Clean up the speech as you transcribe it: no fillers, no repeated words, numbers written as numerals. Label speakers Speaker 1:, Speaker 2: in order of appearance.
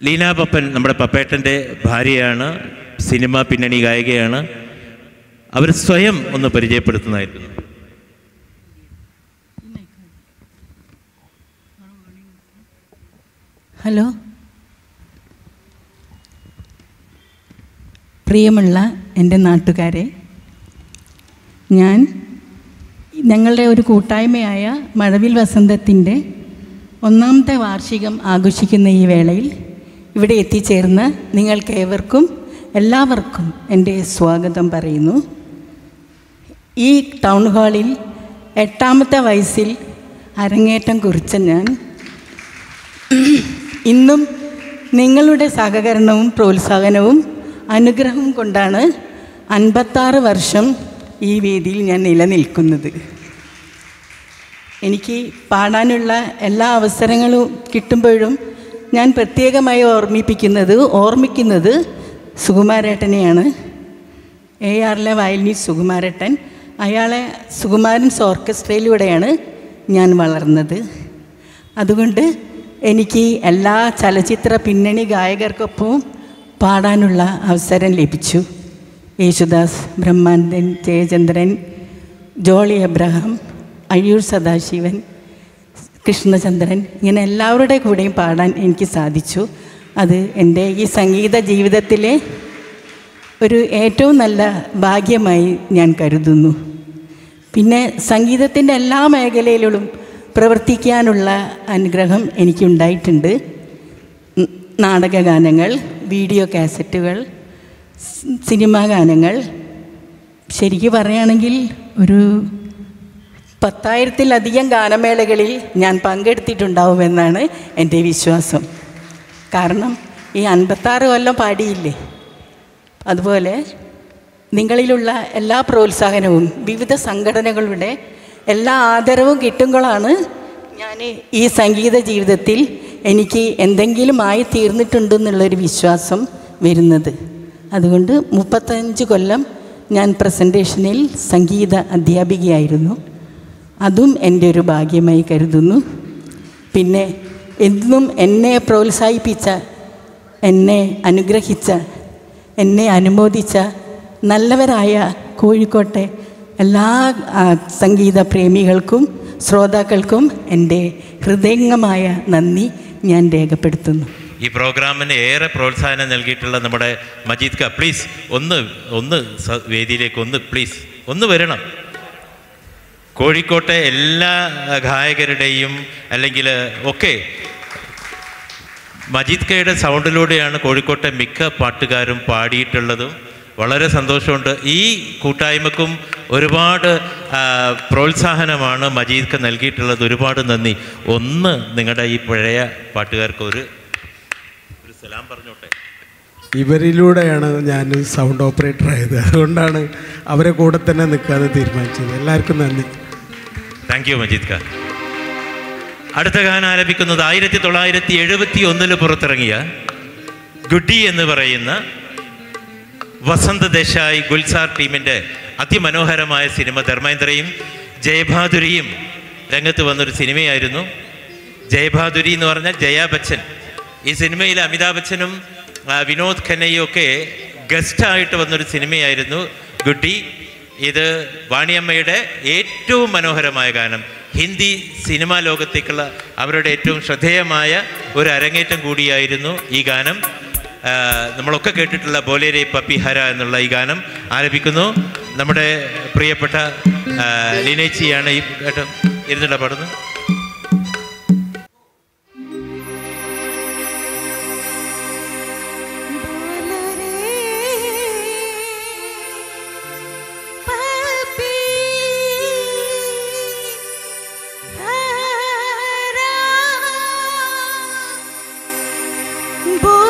Speaker 1: ലീന പപ്പൻ നമ്മുടെ പപ്പേട്ടൻ്റെ ഭാര്യയാണ്, സിനിമ പിന്നണി ഗായികയാണ്. അവർ സ്വയം ഒന്ന് പരിചയപ്പെടുത്തുന്നതായിരുന്നു.
Speaker 2: ഹലോ, പ്രിയമുള്ള എൻ്റെ നാട്ടുകാരെ, ഞങ്ങളുടെ ഒരു കൂട്ടായ്മയായ മഴവിൽ വസന്തത്തിൻ്റെ 1ാമത്തെ വാർഷികം ആഘോഷിക്കുന്ന ഈ വേളയിൽ ഇവിടെ എത്തിച്ചേർന്ന നിങ്ങൾക്കേവർക്കും എല്ലാവർക്കും എൻ്റെ സ്വാഗതം പറയുന്നു. ഈ ടൗൺ ഹാളിൽ 8ാമത്തെ വയസ്സിൽ അരങ്ങേറ്റം കുറിച്ച ഞാൻ ഇന്നും നിങ്ങളുടെ സഹകരണവും പ്രോത്സാഹനവും അനുഗ്രഹവും കൊണ്ടാണ് 56 വർഷം ഈ വേദിയിൽ ഞാൻ നിലനിൽക്കുന്നത്. എനിക്ക് പാടാനുള്ള എല്ലാ അവസരങ്ങളും കിട്ടുമ്പോഴും ഞാൻ പ്രത്യേകമായി ഓർമ്മിക്കുന്നത് സുകുമാരേട്ടനെയാണ്. ARലെ വയലിനിസ്റ്റ് സുകുമാരേട്ടൻ. അയാളെ സുകുമാരൻസ് ഓർക്കസ്ട്രയിലൂടെയാണ് ഞാൻ വളർന്നത്. അതുകൊണ്ട് എനിക്ക് എല്ലാ ചലച്ചിത്ര പിന്നണി ഗായകർക്കൊപ്പവും പാടാനുള്ള അവസരം ലഭിച്ചു. യേശുദാസ്, ബ്രഹ്മാനന്ദൻ, ജയചന്ദ്രൻ, ജോളി എബ്രഹാം, അയ്യൂർ സദാശിവൻ, കൃഷ്ണചന്ദ്രൻ, ഇങ്ങനെ എല്ലാവരുടെ കൂടെയും പാടാൻ എനിക്ക് സാധിച്ചു. അത് എൻ്റെ ഈ സംഗീത ജീവിതത്തിലെ ഒരു ഏറ്റവും നല്ല ഭാഗ്യമായി ഞാൻ കരുതുന്നു. പിന്നെ സംഗീതത്തിൻ്റെ എല്ലാ മേഖലയിലും പ്രവർത്തിക്കാനുള്ള അനുഗ്രഹം എനിക്കുണ്ടായിട്ടുണ്ട്. നാടകഗാനങ്ങൾ, വീഡിയോ കാസറ്റുകൾ, സിനിമാ ഗാനങ്ങൾ, ശരിക്കും പറയുകയാണെങ്കിൽ ഒരു 10,000-ത്തിലധികം ഗാനമേളകളിൽ ഞാൻ പങ്കെടുത്തിട്ടുണ്ടാവുമെന്നാണ് എൻ്റെ വിശ്വാസം. കാരണം ഈ 56 കൊല്ലം പാടിയില്ലേ. അതുപോലെ നിങ്ങളിലുള്ള എല്ലാ പ്രോത്സാഹനവും വിവിധ സംഘടനകളുടെ എല്ലാ ആദരവും കിട്ടുമ്പോഴാണ് ഞാൻ ഈ സംഗീത ജീവിതത്തിൽ എനിക്ക് എന്തെങ്കിലും ആയി തീർന്നിട്ടുണ്ടെന്നുള്ളൊരു വിശ്വാസം വരുന്നത്. അതുകൊണ്ട് 35 കൊല്ലം ഞാൻ പ്രസൻറ്റേഷനിൽ സംഗീത അധ്യാപികയായിരുന്നു. അതും എൻ്റെ ഒരു ഭാഗ്യമായി കരുതുന്നു. പിന്നെ എന്നും എന്നെ പ്രോത്സാഹിപ്പിച്ച, എന്നെ അനുഗ്രഹിച്ച, എന്നെ അനുമോദിച്ച നല്ലവരായ കോഴിക്കോട്ടെ എല്ലാ സംഗീത പ്രേമികൾക്കും ശ്രോതാക്കൾക്കും എൻ്റെ ഹൃദയംഗമായ നന്ദി ഞാൻ രേഖപ്പെടുത്തുന്നു.
Speaker 1: ഈ പ്രോഗ്രാമിന് ഏറെ പ്രോത്സാഹനം നൽകിയിട്ടുള്ള നമ്മുടെ മജീദ് ക, പ്ലീസ് ഒന്ന് വേദിയിലേക്ക് പ്ലീസ് ഒന്ന് വരണം. കോഴിക്കോട്ടെ എല്ലാ ഗായകരുടെയും അല്ലെങ്കിൽ ഒക്കെ മജീദ് കയുടെ സൗണ്ടിലൂടെയാണ് കോഴിക്കോട്ടെ മിക്ക പാട്ടുകാരും പാടിയിട്ടുള്ളതും. വളരെ സന്തോഷമുണ്ട്. ഈ കൂട്ടായ്മക്കും ഒരുപാട് പ്രോത്സാഹനമാണ് മജീദ് ക നൽകിയിട്ടുള്ളത്. ഒരുപാട് നന്ദി. നിങ്ങളുടെ ഈ പഴയ പാട്ടുകാർക്ക് ഒരു സലാം പറഞ്ഞോട്ടെ.
Speaker 3: ഇവരിലൂടെയാണ് ഞാൻ സൗണ്ട് ഓപ്പറേറ്റർ ആയത്. അതുകൊണ്ടാണ് അവരെ കൂടെ തന്നെ നിൽക്കാതെ തീരുമാനിച്ചത്. എല്ലാവർക്കും നന്ദി.
Speaker 1: താങ്ക് യു മജീദ് ക. അടുത്ത ഗാനം ആലപിക്കുന്നത് 1971 പുറത്തിറങ്ങിയ ഗുഡി എന്ന് പറയുന്ന വസന്ത് ദേശായി ഗുൽസാർ ടീമിൻ്റെ അതിമനോഹരമായ സിനിമ. ധർമ്മേന്ദ്രയും ജയഭാദുരിയും രംഗത്ത് വന്നൊരു സിനിമയായിരുന്നു. ജയഭാദുരി എന്ന് പറഞ്ഞാൽ ജയാ ബച്ചൻ. ഈ സിനിമയിൽ അമിതാഭ് ബച്ചനും വിനോദ് ഖന്നയും ഒക്കെ ഗസ്റ്റായിട്ട് വന്നൊരു സിനിമയായിരുന്നു ഗുഡി. ഇത് വാണിയമ്മയുടെ ഏറ്റവും മനോഹരമായ ഗാനം. ഹിന്ദി സിനിമാ ലോകത്തേക്കുള്ള അവരുടെ ഏറ്റവും ശ്രദ്ധേയമായ ഒരു അരങ്ങേറ്റം കൂടിയായിരുന്നു ഈ ഗാനം. നമ്മളൊക്കെ കേട്ടിട്ടുള്ള ബോലേരെ പപ്പി ഹര എന്നുള്ള ഈ ഗാനം ആലപിക്കുന്നു നമ്മുടെ പ്രിയപ്പെട്ട ലീനേച്ചിയാണ്. ഈ ഇരുന്നിട്ട് പാടുന്നു.
Speaker 4: Boy